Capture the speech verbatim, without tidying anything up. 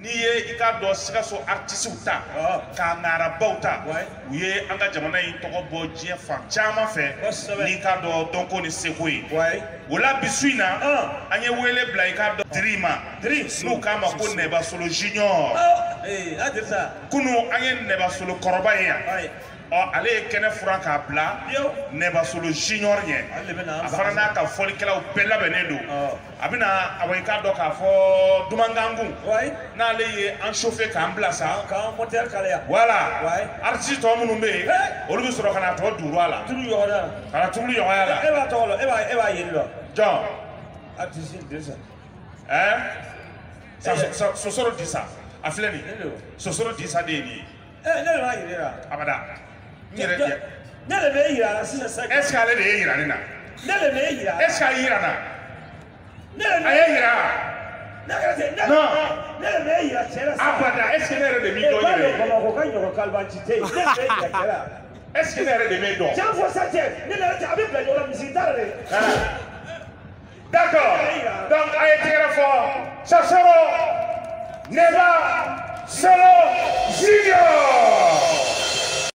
ni ye i ka dɔn Sikaso artistes ta k'a ŋarabaw ta u ye an ka jamana in tɔgɔ bɔ diɲɛ fan caman fɛ n'i ka dɔn dɔnko ni seko ye o la bi su in na an ye wele bila i ka dɔn Diri ma n'u k'a ma ko Neba Solo Junior kunu an ye Neba Solo kɔrɔba ye yan ale ye kɛnɛ furan k'a bila Neba Solo Junior ɲɛ a fana n'a ka fɔlikɛlaw bɛɛ labɛnnen don a bɛna awɔ i k'a dɔn k'a fɔ Dumangangun n'ale ye an chauffer k'an bila sa voilà artiste tɔ minnu bɛ yen olu bɛ sɔrɔ ka na tɔ duuru a la ka na tulu ɲɔgɔnya la e b'a tɔgɔ dɔn e b'a e b'a yeli dɔn jɔn artiste Drissa ɛɛ Sossoro Drissa a filɛ nin ye Sossoro Drissa de ye nin ye ne de b'a yiri la abada ne de bɛ yira la sisan sa est ce que ale de ye yira ne na ne de bɛ yira est ce que a ye yira na ne de a ye yira ne yɛrɛ tɛ non ne de bɛ yira cɛ la sa abada est ce que ne yɛrɛ de b'i dɔn yɛrɛ ye Bamakɔ ka ɲɔgɔn kalibanci tɛ yen ne de bɛ yira cɛ la est ce que ne yɛrɛ de b'e dɔn tiɲɛ fɔ sa cɛ ne de yɛrɛ tɛ a bɛ bila ɲɔgɔn na misi t'a la dɛ d'accord donc a ye tigɛrɛ fɔ Sossoro Neba Solo Junior